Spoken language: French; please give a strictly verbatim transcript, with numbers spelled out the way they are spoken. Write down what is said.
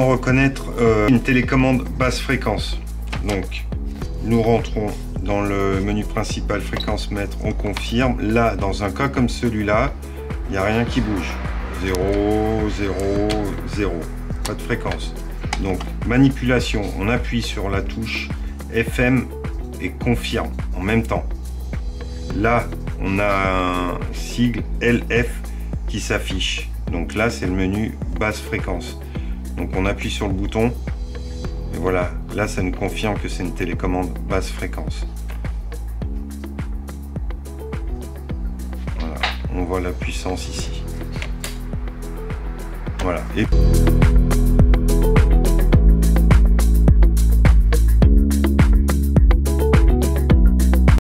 comment reconnaître euh, une télécommande basse fréquence. Donc, nous rentrons dans le menu principal fréquence mètre, on confirme. Là, dans un cas comme celui-là, il n'y a rien qui bouge. zéro, zéro, zéro. Pas de fréquence. Donc, manipulation, on appuie sur la touche F M et confirme en même temps. Là, on a un sigle L F qui s'affiche. Donc là, c'est le menu basse fréquence. Donc on appuie sur le bouton. Et voilà, là, ça nous confirme que c'est une télécommande basse fréquence. Voilà, on voit la puissance ici. Voilà. Et